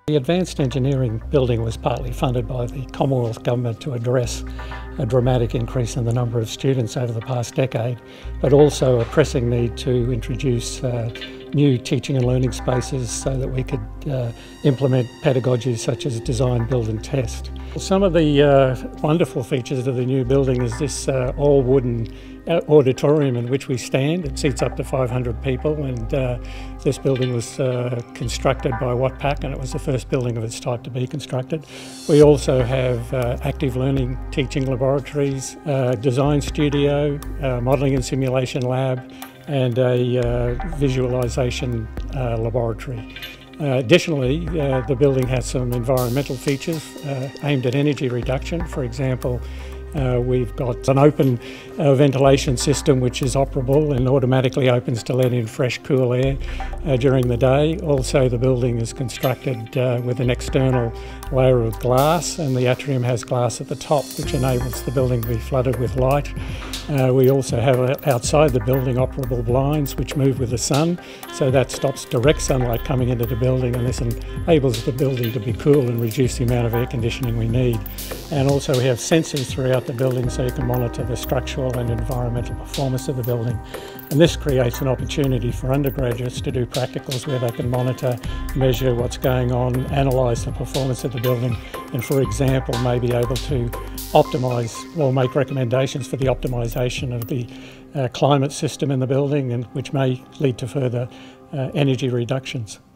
The advanced engineering building was partly funded by the Commonwealth Government to address a dramatic increase in the number of students over the past decade, but also a pressing need to introduce new teaching and learning spaces so that we could implement pedagogies such as design, build and test. Some of the wonderful features of the new building is this all wooden auditorium in which we stand. It seats up to 500 people, and this building was constructed by Wattpac, and it was the first building of its type to be constructed. We also have active learning teaching laboratories, design studio, modelling and simulation lab, and a visualisation laboratory. Additionally, the building has some environmental features aimed at energy reduction. For example, we've got an open ventilation system which is operable and automatically opens to let in fresh, cool air during the day. Also, the building is constructed with an external layer of glass, and the atrium has glass at the top which enables the building to be flooded with light. We also have outside the building operable blinds which move with the sun, so that stops direct sunlight coming into the building, and this enables the building to be cool and reduce the amount of air conditioning we need. And also we have sensors throughout the building so you can monitor the structural and environmental performance of the building. And this creates an opportunity for undergraduates to do practicals where they can monitor, measure what's going on, analyse the performance of the building, and for example may be able to optimise or make recommendations for the optimisation of the climate system in the building, and which may lead to further energy reductions.